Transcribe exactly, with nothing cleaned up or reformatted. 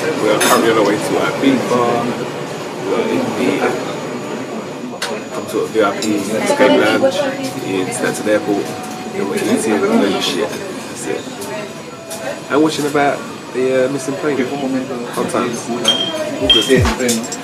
We are currently on our way to our beat bar. We are in the some sort of V I P escape lounge in Stansted Airport. And we're eating no shit. That's it. And watching about the uh, missing plane. Fun times. All good.